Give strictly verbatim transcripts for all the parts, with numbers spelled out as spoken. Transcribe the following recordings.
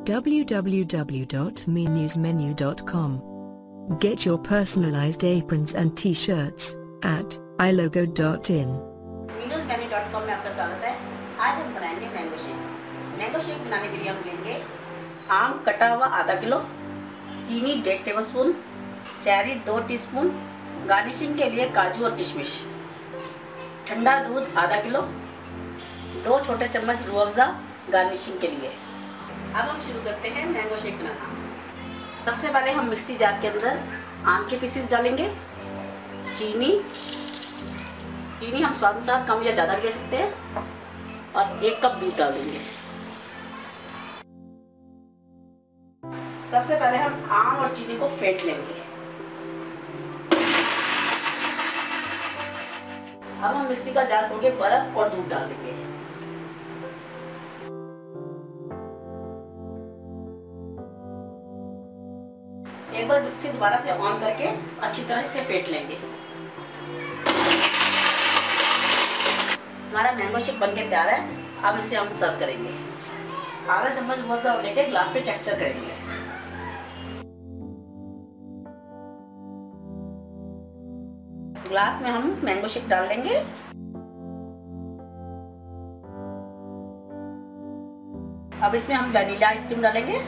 w w w dot me news menu dot com. Get your personalized aprons and t-shirts at i logo dot in. me news menu dot com में आपका स्वागत है। आज हम बनाएंगे mango shake. Mango shake बनाने के लिए हम लेंगे आम कटा हुआ आधा किलो, चीनी डेढ़ टेबल स्पून, चेरी दो टीस्पून, गार्निशिंग के लिए काजू और किशमिश, ठंडा दूध आधा किलो, दो छोटे चम्मच रूह अफ़ज़ा गार्निशिंग के लिए। अब हम शुरू करते हैं मैंगो शेक बनाना। सबसे पहले हम मिक्सी जार के अंदर आम के पीसेस डालेंगे, चीनी चीनी हम स्वाद अनुसार कम या ज़्यादा ले सकते हैं, और एक कप दूध डाल देंगे। सबसे पहले हम आम और चीनी को फेंट लेंगे। अब हम मिक्सी का जार खोल के बर्फ और दूध डाल देंगे। एक बार मिक्सी दोबारा से ऑन करके अच्छी तरह से फेंट लेंगे। हमारा मैंगो शेक बनके तैयार है। अब इसे हम सर्व करेंगे। आधा चम्मच रूह अफ़ज़ा लेके ग्लास पे टेक्सचर करेंगे। ग्लास में हम मैंगो शेक डाल लेंगे। अब इसमें हम वनीला आइसक्रीम डालेंगे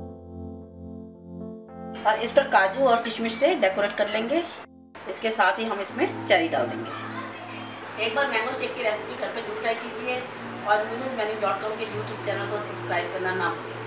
और इस पर काजू और किशमिश से डेकोरेट कर लेंगे। इसके साथ ही हम इसमें चेरी डाल देंगे। एक बार मैंगो शेक की रेसिपी घर पे जरूर ट्राई कीजिए और me news menu dot com के यूट्यूब चैनल को सब्सक्राइब करना ना भूलें।